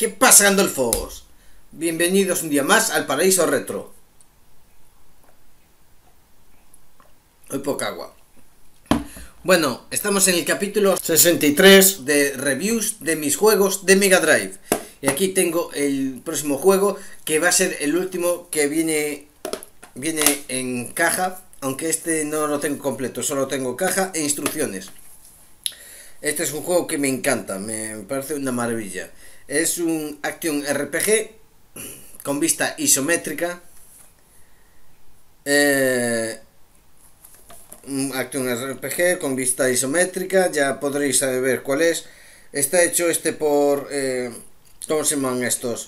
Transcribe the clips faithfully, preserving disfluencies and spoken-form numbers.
¿Qué pasa, Gandolfos? Bienvenidos un día más al Paraíso Retro. Hoy poca agua. Bueno, estamos en el capítulo sesenta y tres de reviews de mis juegos de Mega Drive. Y aquí tengo el próximo juego, que va a ser el último que viene, viene en caja. Aunque este no lo tengo completo, solo tengo caja e instrucciones. Este es un juego que me encanta, me parece una maravilla. Es un Action R P G con vista isométrica. Eh, un Action R P G con vista isométrica, ya podréis saber cuál es. Está hecho este por... Eh, ¿Cómo se llaman estos?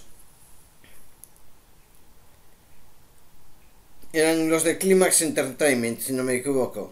Eran los de Climax Entertainment, si no me equivoco.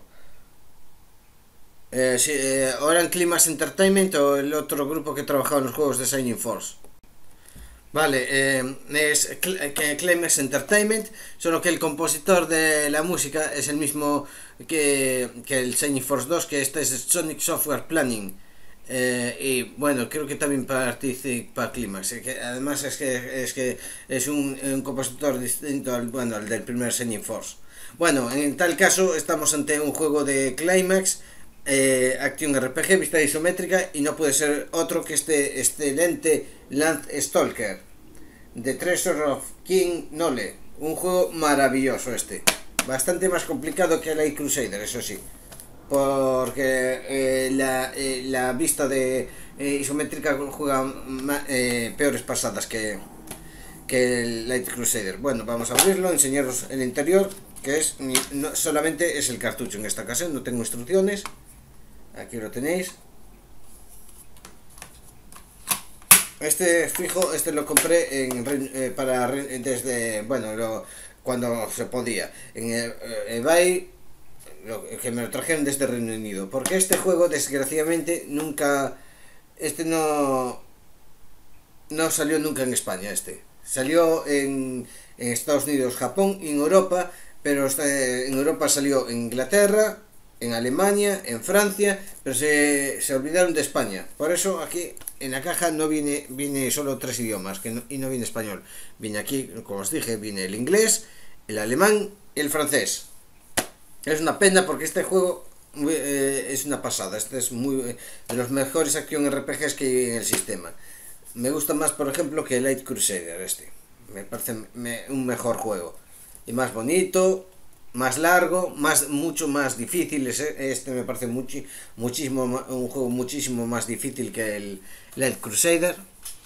Eh, sí, eh, o eran Climax Entertainment o el otro grupo que trabajaba en los juegos de Shining Force. Vale, eh, es Climax Entertainment, solo que el compositor de la música es el mismo que, que el Shining Force dos, que este es Sonic Software Planning. Eh, y bueno, creo que también participa Climax, eh, que además es que es, que es un, un compositor distinto al, bueno, al del primer Shining Force. Bueno, en tal caso estamos ante un juego de Climax, eh, Action R P G, vista isométrica, y no puede ser otro que este excelente Landstalker The Treasure of King Nole. Un juego maravilloso este, bastante más complicado que el Light Crusader, eso sí, porque eh, la, eh, la vista de eh, isométrica juega eh, peores pasadas que, que el Light Crusader. Bueno, vamos a abrirlo, enseñaros el interior, que es no, solamente es el cartucho en esta ocasión, no tengo instrucciones. Aquí lo tenéis. Este fijo, este lo compré en, eh, para desde, bueno, lo, cuando se podía, en eh, eBay, lo, que me lo trajeron desde Reino Unido, porque este juego desgraciadamente nunca, este no, no salió nunca en España. Este salió en, en Estados Unidos, Japón y en Europa, pero este, en Europa salió en Inglaterra, en Alemania, en Francia, pero se, se olvidaron de España. Por eso aquí en la caja no viene, viene solo tres idiomas, que no, y no viene español. Viene aquí, como os dije, viene el inglés, el alemán y el francés. Es una pena porque este juego eh, es una pasada. Este es muy eh, de los mejores Action R P Gs que hay en el sistema. Me gusta más, por ejemplo, que el Light Crusader. Este me parece me, un mejor juego y más bonito, más largo, más mucho más difícil. Este me parece muchi, muchísimo un juego muchísimo más difícil que el Light Crusader,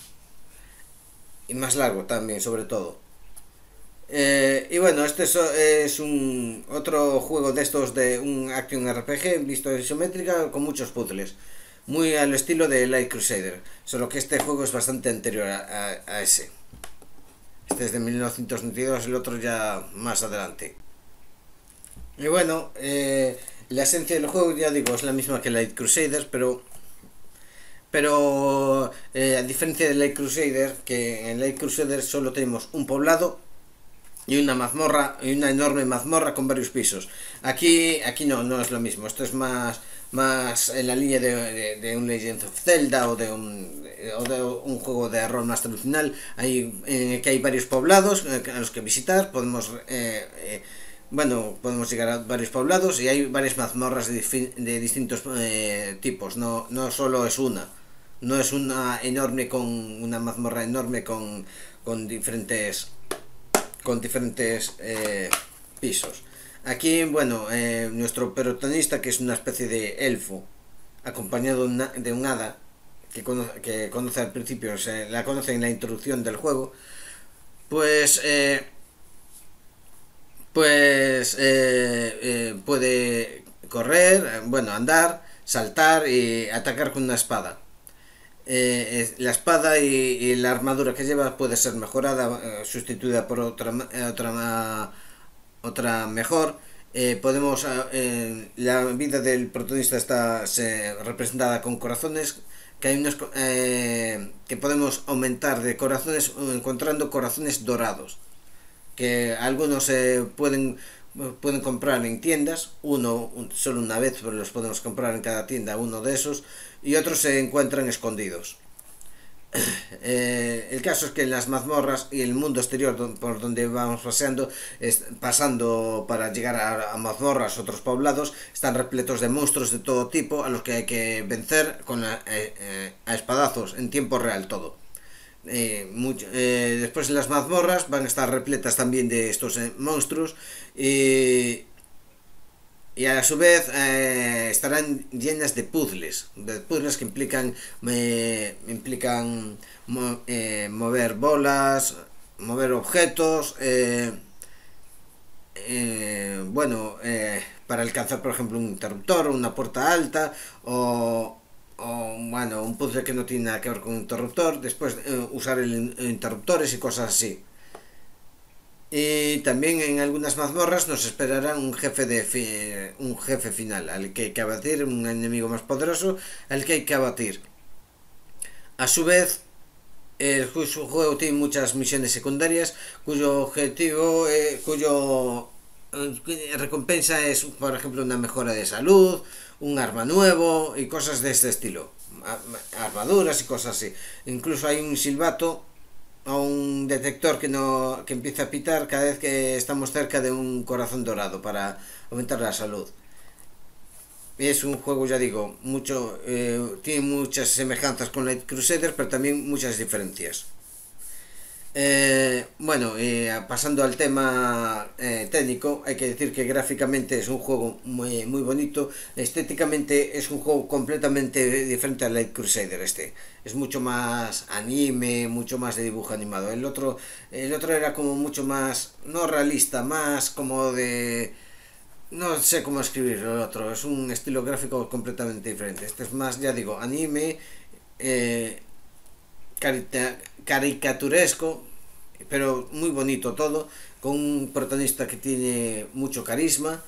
y más largo también, sobre todo. Eh, y bueno, este es, es un otro juego de estos de un Action R P G visto isométrica con muchos puzzles, muy al estilo de Light Crusader, solo que este juego es bastante anterior a, a, a ese. Este es de mil novecientos noventa y dos, el otro ya más adelante. Y bueno, eh, la esencia del juego, ya digo, es la misma que Light Crusader, pero pero eh, a diferencia de Light Crusader, que en Light Crusader solo tenemos un poblado y una mazmorra, y una enorme mazmorra con varios pisos. Aquí aquí no, no es lo mismo. Esto es más más en la línea de, de, de un Legend of Zelda o de un, o de un juego de rol más tradicional. Hay, en el que hay varios poblados a los que visitar. Podemos eh, eh, bueno, podemos llegar a varios poblados y hay varias mazmorras de, de distintos eh, tipos. No, no solo es una. No es una enorme con una mazmorra enorme con, con diferentes con diferentes eh, pisos. Aquí, bueno, eh, nuestro protagonista, que es una especie de elfo, acompañado de, una, de un hada que conoce, que conoce al principio, se la conoce en la introducción del juego, pues eh, pues eh, eh, puede correr, bueno, andar, saltar y atacar con una espada. Eh, la espada y, y la armadura que lleva puede ser mejorada, eh, sustituida por otra otra otra mejor. Eh, podemos eh, la vida del protagonista está se, representada con corazones, que hay unos eh, que podemos aumentar de corazones encontrando corazones dorados, que algunos se eh, pueden pueden comprar en tiendas, uno solo una vez, pero los podemos comprar en cada tienda, uno de esos, y otros se encuentran escondidos. Eh, el caso es que en las mazmorras y el mundo exterior por donde vamos paseando, es, pasando para llegar a, a mazmorras, otros poblados, están repletos de monstruos de todo tipo a los que hay que vencer con la, eh, eh, a espadazos en tiempo real todo. Eh, mucho, eh, después en las mazmorras van a estar repletas también de estos eh, monstruos y, y a su vez eh, estarán llenas de puzzles, de puzzles que implican eh, implican mo- eh, mover bolas, mover objetos, eh, eh, bueno, eh, para alcanzar por ejemplo un interruptor o una puerta alta o, o, bueno, un puzzle que no tiene nada que ver con un interruptor, después eh, usar el, el interruptores y cosas así. Y también en algunas mazmorras nos esperará un jefe de fi- un jefe final al que hay que abatir, un enemigo más poderoso al que hay que abatir. A su vez, el juego tiene muchas misiones secundarias cuyo objetivo, eh, cuyo eh, recompensa es, por ejemplo, una mejora de salud, un arma nuevo y cosas de este estilo. Armaduras y cosas así. Incluso hay un silbato o un detector que no que empieza a pitar cada vez que estamos cerca de un corazón dorado para aumentar la salud. Es un juego, ya digo, mucho eh, tiene muchas semejanzas con Light Crusaders, pero también muchas diferencias. Eh, bueno, eh, pasando al tema eh, técnico, hay que decir que gráficamente es un juego muy, muy bonito, estéticamente es un juego completamente diferente al Light Crusader este. Es mucho más anime, mucho más de dibujo animado. El otro, el otro era como mucho más, no realista, más como de... No sé cómo escribirlo el otro, es un estilo gráfico completamente diferente. Este es más, ya digo, anime, eh, carita- caricaturesco, pero muy bonito todo, con un protagonista que tiene mucho carisma.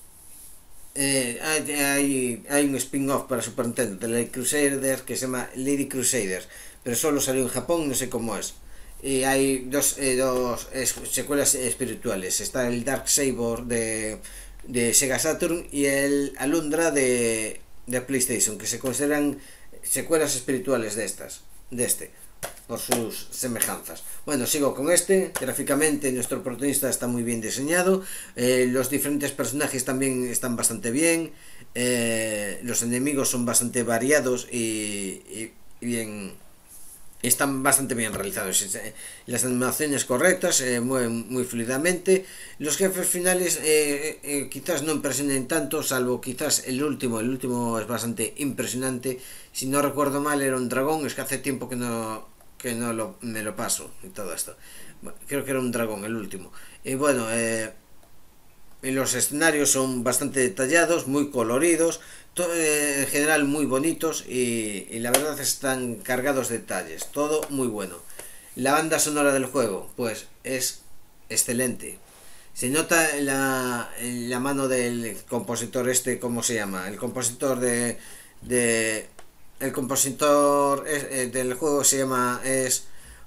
Eh, hay, hay, hay un spin-off para Super Nintendo de Lady Crusaders que se llama Lady Crusaders, pero solo salió en Japón, no sé cómo es. Y hay dos, eh, dos es, secuelas espirituales. Está el Dark Saber de, de Sega Saturn y el Alundra de, de PlayStation, que se consideran secuelas espirituales de estas, de este, por sus semejanzas. Bueno, sigo con este. Gráficamente nuestro protagonista está muy bien diseñado, eh, los diferentes personajes también están bastante bien, eh, los enemigos son bastante variados y, y, y bien, están bastante bien realizados, las animaciones correctas, eh, mueven muy fluidamente. Los jefes finales eh, eh, quizás no impresionen tanto, salvo quizás el último. El último es bastante impresionante. Si no recuerdo mal era un dragón, es que hace tiempo que no que no lo, me lo paso y todo esto. Bueno, creo que era un dragón el último. Y bueno, eh, los escenarios son bastante detallados, muy coloridos, todo, eh, en general muy bonitos y, y la verdad están cargados de detalles, todo muy bueno. La banda sonora del juego, pues es excelente. Se nota en la, en la mano del compositor este, ¿cómo se llama? El compositor de... de el compositor eh, del juego se llama... es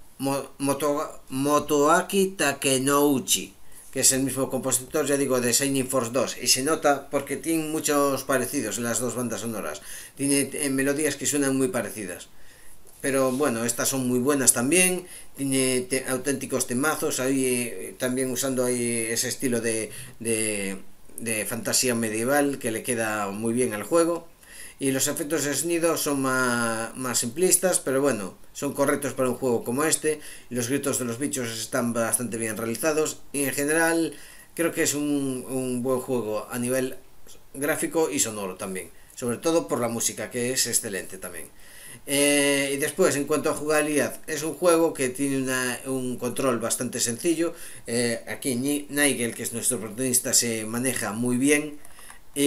Moto, Motoaki Takenouchi, que es el mismo compositor, ya digo, de Shining Force dos, y se nota porque tienen muchos parecidos en las dos bandas sonoras, tiene eh, melodías que suenan muy parecidas, pero bueno, estas son muy buenas también, tiene te, auténticos temazos, ahí eh, también usando ahí ese estilo de, de, de fantasía medieval que le queda muy bien al juego. Y los efectos de sonido son más, más simplistas, pero bueno, son correctos para un juego como este. Los gritos de los bichos están bastante bien realizados y en general creo que es un, un buen juego a nivel gráfico y sonoro también, sobre todo por la música, que es excelente también. Eh, y después, en cuanto a jugabilidad, es un juego que tiene una, un control bastante sencillo. Eh, aquí Nigel, que es nuestro protagonista, se maneja muy bien y,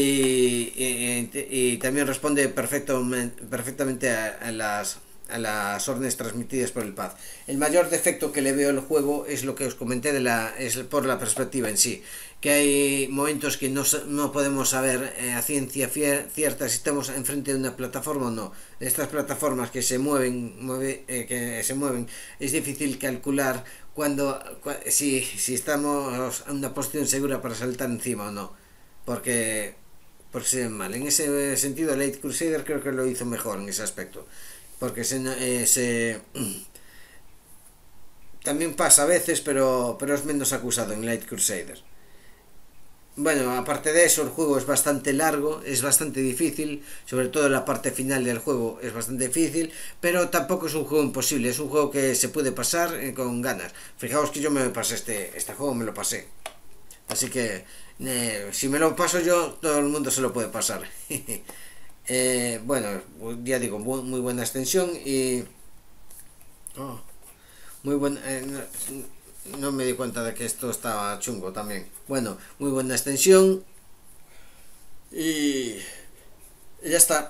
y, y también responde perfecto, perfectamente a, a las a las órdenes transmitidas por el pad. El mayor defecto que le veo al juego es lo que os comenté de la es por la perspectiva en sí, que hay momentos que no, no podemos saber eh, a ciencia cierta si estamos enfrente de una plataforma o no. Estas plataformas que se mueven mueve, eh, que se mueven es difícil calcular cuando si, si estamos en una posición segura para saltar encima o no, porque porque se ven mal. En ese sentido, Light Crusader creo que lo hizo mejor en ese aspecto, porque se, eh, se también pasa a veces, pero, pero es menos acusado en Light Crusader. Bueno, aparte de eso, el juego es bastante largo, es bastante difícil, sobre todo la parte final del juego es bastante difícil, pero tampoco es un juego imposible, es un juego que se puede pasar eh, con ganas. Fijaos que yo me pasé este, este juego, me lo pasé. Así que, eh, si me lo paso yo, todo el mundo se lo puede pasar. eh, bueno, ya digo, muy, muy buena extensión y... Oh, muy buena... Eh, no, no me di cuenta de que esto estaba chungo también. Bueno, muy buena extensión. Y ya está.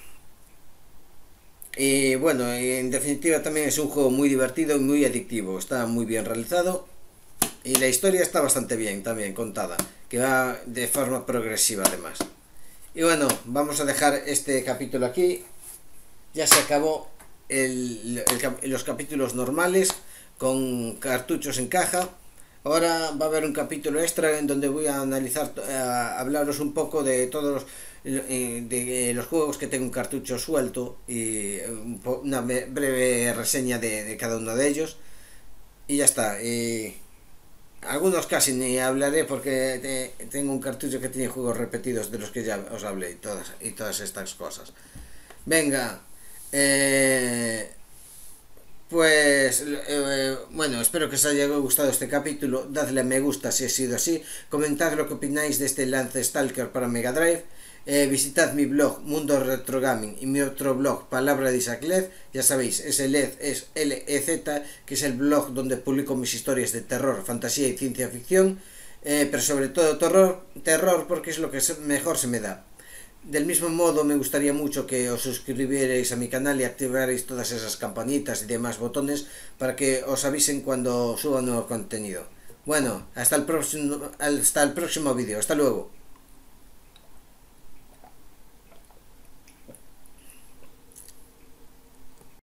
Y bueno, en definitiva también es un juego muy divertido y muy adictivo. Está muy bien realizado. Y la historia está bastante bien también contada, que va de forma progresiva además. Y bueno, vamos a dejar este capítulo aquí. Ya se acabó el, el, los capítulos normales con cartuchos en caja. Ahora va a haber un capítulo extra en donde voy a analizar, a hablaros un poco de todos los, de los juegos que tengo un cartucho suelto y una breve reseña de, de cada uno de ellos. Y ya está. Y algunos casi ni hablaré porque tengo un cartucho que tiene juegos repetidos de los que ya os hablé y todas, y todas estas cosas. Venga. Eh... Pues, eh, bueno, espero que os haya gustado este capítulo. Dadle a me gusta si ha sido así. Comentad lo que opináis de este Lance Stalker para Mega Drive. Eh, visitad mi blog Mundo Retro Gaming y mi otro blog Palabra de Isaac Lez. Ya sabéis, ese Lez es L E Z, que es el blog donde publico mis historias de terror, fantasía y ciencia ficción. Eh, pero sobre todo terror, terror porque es lo que mejor se me da. Del mismo modo, me gustaría mucho que os suscribierais a mi canal y activarais todas esas campanitas y demás botones para que os avisen cuando suba nuevo contenido. Bueno, hasta el próximo, hasta el próximo vídeo. Hasta luego.